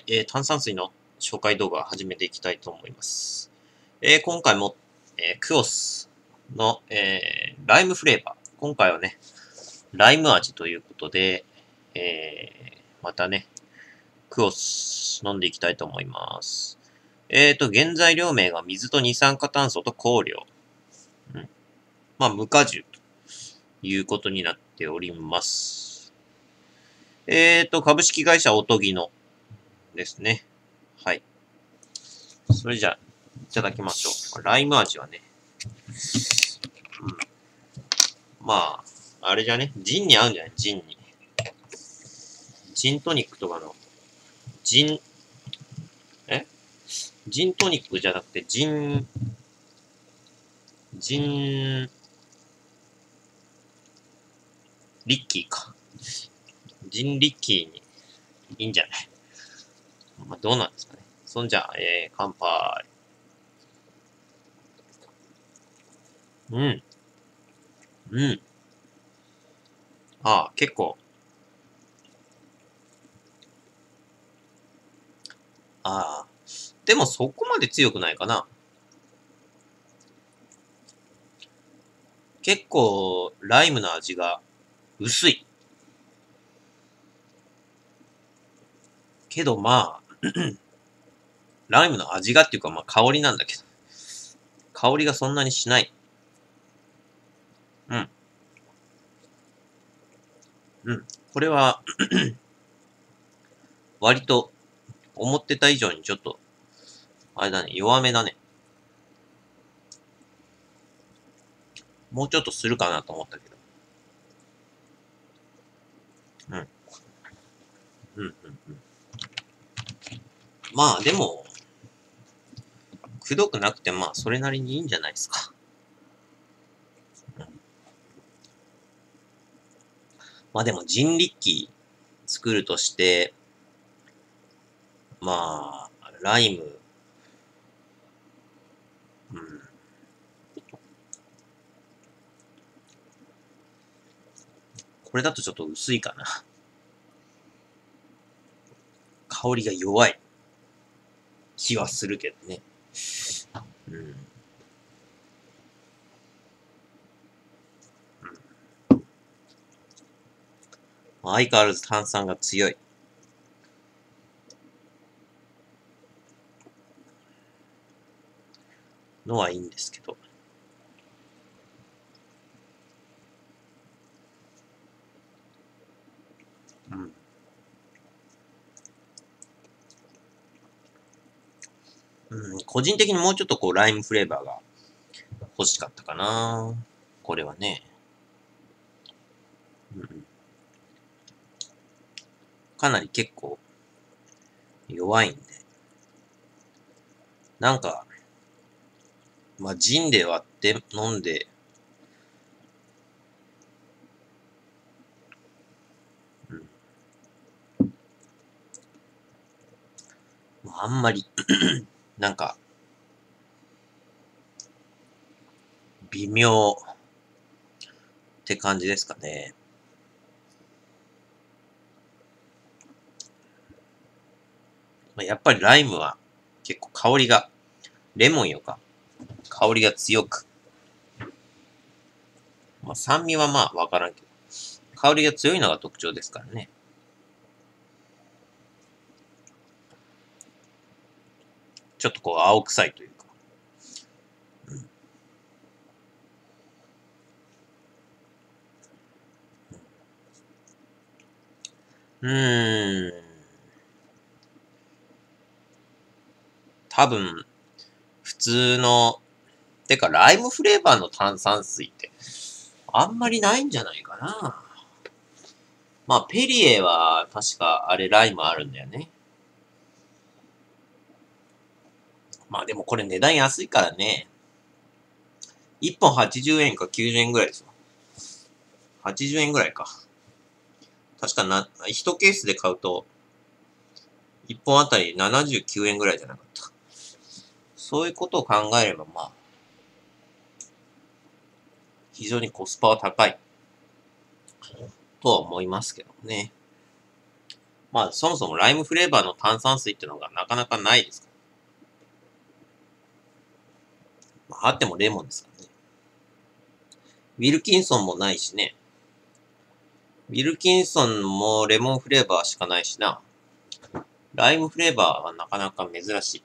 炭酸水の紹介動画を始めていきたいと思います。今回も、クオスの、ライムフレーバー。今回はね、ライム味ということで、またね、クオス飲んでいきたいと思います。原材料名が水と二酸化炭素と香料。まあ、無果汁ということになっております。株式会社おとぎのですね。はい。それじゃあ、いただきましょう。ライム味はね。まあ、あれじゃね。ジンに合うんじゃない？ジンに。ジントニックとかの、ジン、ジントニックじゃなくて、ジン、リッキーか。ジンリッキーにいいんじゃない？まあ、どうなんですかね。そんじゃ、乾杯。うん。うん。ああ、結構。ああ。でもそこまで強くないかな。結構、ライムの味が薄い。けどまあ、ライムの味がっていうかまあ香りなんだけど。香りがそんなにしない。うん。うん。これは割と思ってた以上にちょっと、あれだね、弱めだね。もうちょっとするかなと思ったけど。うん。うん、うん、うん。まあでも、くどくなくてまあそれなりにいいんじゃないですか。うん、まあでも人力機作るとして、まあ、ライム、うん。これだとちょっと薄いかな。香りが弱い気はするけどね。うん。相変わらず炭酸が強いのはいいんですけど。うん。うん、個人的にもうちょっとこうライムフレーバーが欲しかったかな。これはね。うん、かなり結構弱いんで。なんか、まあ、ジンで割って飲んで、うん、まあ、あんまりなんか、微妙って感じですかね。まあ、やっぱりライムは結構香りが、レモンよか、香りが強く。まあ、酸味はまあわからんけど、香りが強いのが特徴ですからね。ちょっとこう青臭いというか。うん。多分、普通の、てかライムフレーバーの炭酸水って、あんまりないんじゃないかな。まあ、ペリエは確かあれライムあるんだよね。まあでもこれ値段安いからね。1本80円か90円ぐらいですよ。80円ぐらいか。確かな、1ケースで買うと、1本あたり79円ぐらいじゃなかった。そういうことを考えれば、まあ、非常にコスパは高いとは思いますけどね。 まあ、そもそもライムフレーバーの炭酸水ってのがなかなかないですから。まあ、あってもレモンですからね。ウィルキンソンもないしね。ウィルキンソンもレモンフレーバーしかないしな。ライムフレーバーはなかなか珍しい。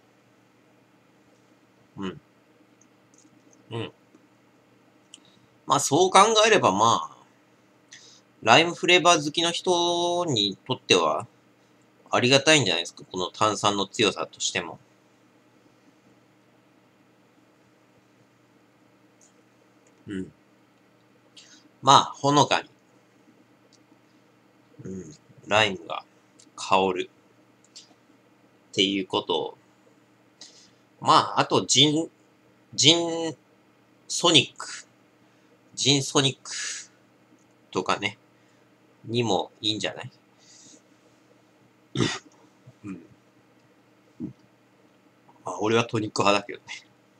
うん。うん。まあそう考えればまあ、ライムフレーバー好きの人にとってはありがたいんじゃないですか。この炭酸の強さとしても。うん。まあ、ほのかに、うん、ライムが香るっていうことを、まあ、あとジンソニック、ジンソニックとかね、にもいいんじゃない？うん。まあ、俺はトニック派だけどね。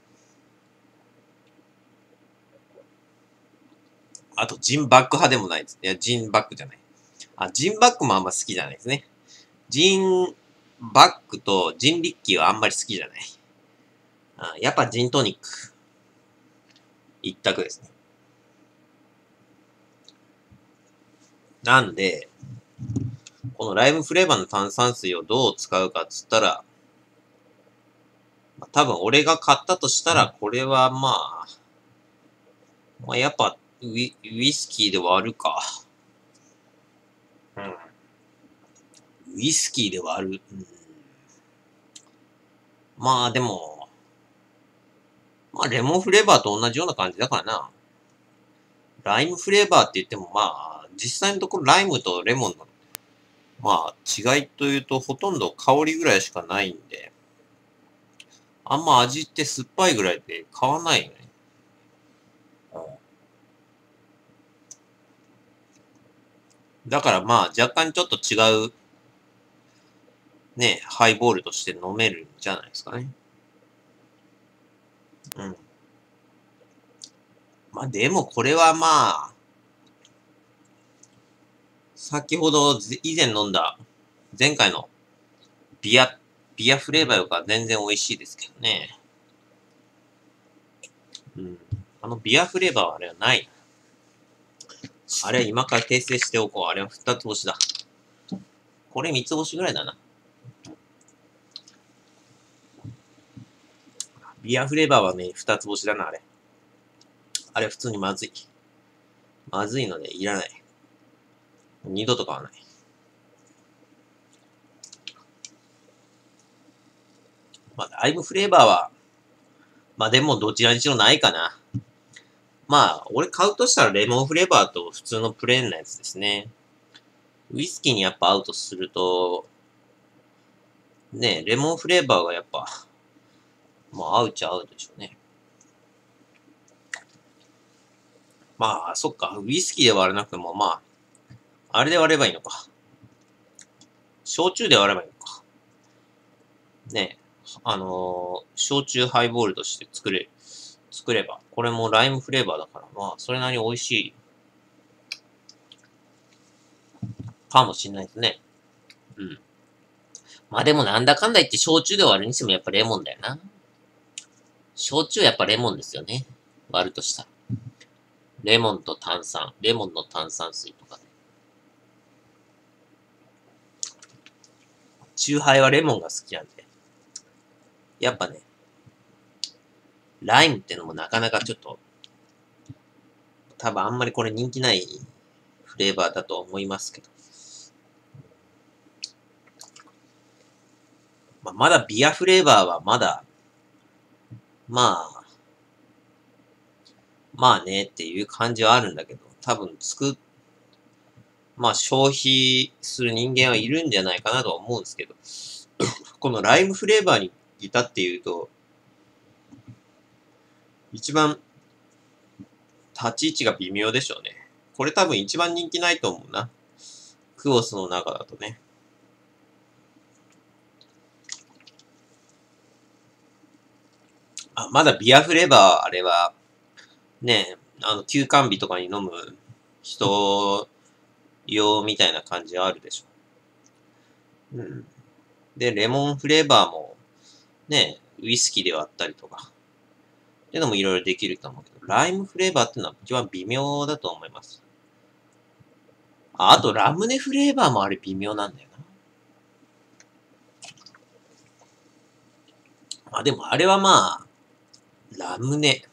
あと、ジンバック派でもないです。いや、ジンバックじゃない。あ、ジンバックもあんま好きじゃないですね。ジンバックとジンリッキーはあんまり好きじゃない。やっぱジントニック。一択ですね。なんで、このライムフレーバーの炭酸水をどう使うかっつったら、多分俺が買ったとしたら、これはまあやっぱウイスキーで割るか。うん。ウイスキーで割る。うん、まあでも、まあレモンフレーバーと同じような感じだからな。ライムフレーバーって言ってもまあ、実際のところライムとレモンの、まあ違いというとほとんど香りぐらいしかないんで、あんま味って酸っぱいぐらいで変わんないよね。だからまあ若干ちょっと違うね、ハイボールとして飲めるんじゃないですかね。うん。まあでもこれはまあ、先ほど以前飲んだ前回のビア、ビアフレーバーよりか全然美味しいですけどね。うん。あのビアフレーバーはあれはない。あれは今から訂正しておこう。あれは二つ星だ。これ三つ星ぐらいだな。ビアフレーバーはね、二つ星だな、あれ。あれ普通にまずい。まずいのでいらない。二度と買わない。まあ、ライムフレーバーは、まあでもどちらにしろないかな。まあ、俺買うとしたらレモンフレーバーと普通のプレーンなやつですね。ウイスキーにやっぱ合うとすると、ね、レモンフレーバーがやっぱ、まあ合うっちゃ合うでしょうね。まあ、そっか、ウイスキーで割らなくても、まあ、あれで割ればいいのか。焼酎で割ればいいのか。ね、焼酎ハイボールとして作れば。これもライムフレーバーだから、まあ、それなりに美味しいかもしれないですね。うん。まあでもなんだかんだ言って焼酎で割るにしてもやっぱレモンだよな。焼酎やっぱレモンですよね。割るとしたら。レモンと炭酸。レモンの炭酸水とかね。チューハイはレモンが好きなんで。やっぱね、ライムってのもなかなかちょっと、多分あんまりこれ人気ないフレーバーだと思いますけど。まあ、まだビアフレーバーはまだ、まあ、まあねっていう感じはあるんだけど、多分まあ消費する人間はいるんじゃないかなとは思うんですけど、このライムフレーバーにいたっていうと、一番立ち位置が微妙でしょうね。これ多分一番人気ないと思うな。クオスの中だとね。あ、まだビアフレーバー、あれは、ね、休館日とかに飲む人用みたいな感じはあるでしょ。 うん。で、レモンフレーバーも、ね、ウイスキーで割ったりとか、っていうのもいろいろできると思うけど、ライムフレーバーっていうのは一番微妙だと思います。あと、ラムネフレーバーもあれ微妙なんだよな。でもあれはまあ、ラムネ。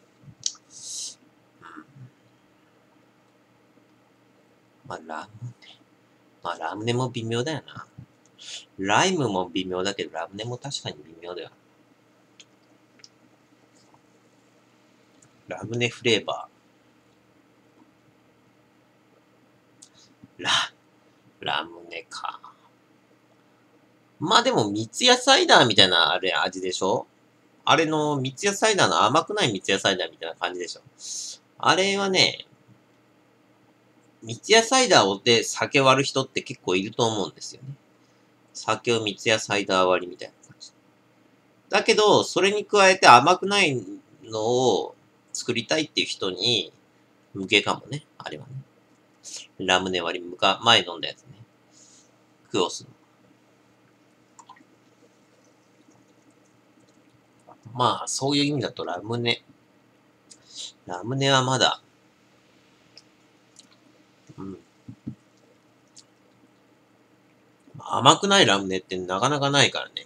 ラムネ。ラムネも微妙だよな。ライムも微妙だけど、ラムネも確かに微妙だよ。ラムネフレーバー。ラムネか。でも、三ツ矢サイダーみたいな、あれ、味でしょ？あれの、三ツ矢サイダーの甘くない三ツ矢サイダーみたいな感じでしょ？あれはね、三ツ矢サイダーで酒割る人って結構いると思うんですよね。酒を三ツ矢サイダー割りみたいな感じ。だけど、それに加えて甘くないのを作りたいっていう人に向けかもね。あれはね。ラムネ割り、前飲んだやつね。クオスの。そういう意味だとラムネ。ラムネはまだ、うん。甘くないラムネってなかなかないからね。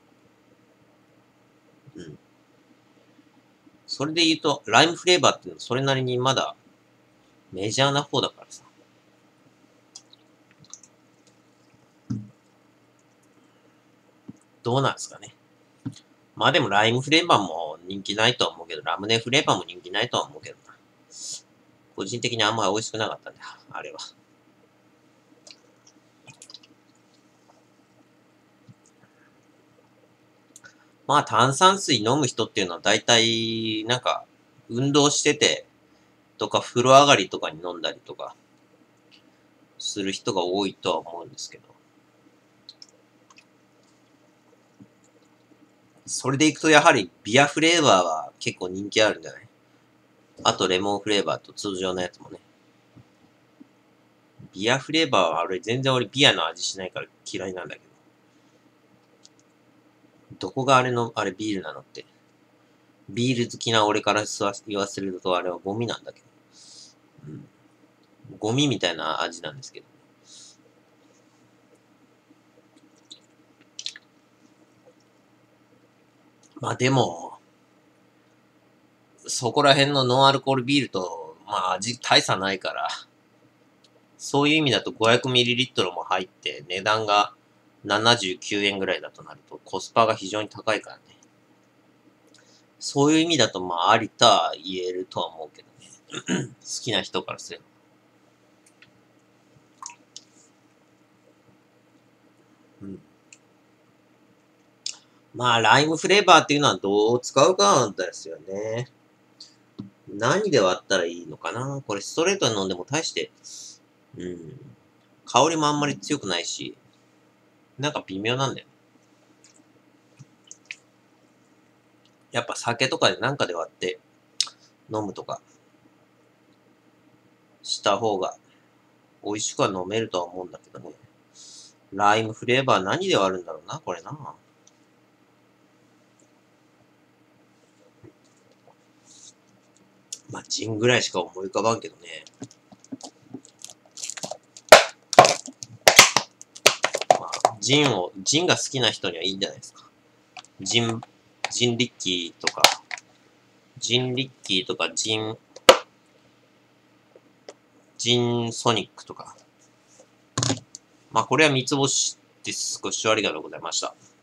うん。それで言うと、ライムフレーバーっていうのはそれなりにまだメジャーな方だからさ。どうなんですかね。でもライムフレーバーも人気ないとは思うけど、ラムネフレーバーも人気ないとは思うけどな。個人的にあんまり美味しくなかったんだよ、あれは。炭酸水飲む人っていうのは大体、運動してて、とか風呂上がりとかに飲んだりとか、する人が多いとは思うんですけど。それでいくとやはりビアフレーバーは結構人気あるんじゃない？あとレモンフレーバーと通常のやつもね。ビアフレーバーは全然俺ビアの味しないから嫌いなんだけど。どこがあれビールなのって。ビール好きな俺から言わせるとあれはゴミなんだけど。うん。ゴミみたいな味なんですけど。でも、そこら辺のノンアルコールビールと、味大差ないから、そういう意味だと 500ml も入って値段が79円ぐらいだとなるとコスパが非常に高いからね。そういう意味だとありとは言えるとは思うけどね。好きな人からすれば。うん。ライムフレーバーっていうのはどう使うかなんですよね。何で割ったらいいのかな？これストレートに飲んでも大して、うん。香りもあんまり強くないし、微妙なんだよ。やっぱ酒とかでで割って飲むとかした方が美味しくは飲めるとは思うんだけどね。ライムフレーバー何で割るんだろうな、これな。ジンぐらいしか思い浮かばんけどね。ジンが好きな人にはいいんじゃないですか。ジンリッキーとか、ジンソニックとか。これは三つ星です。ご視聴ありがとうございました。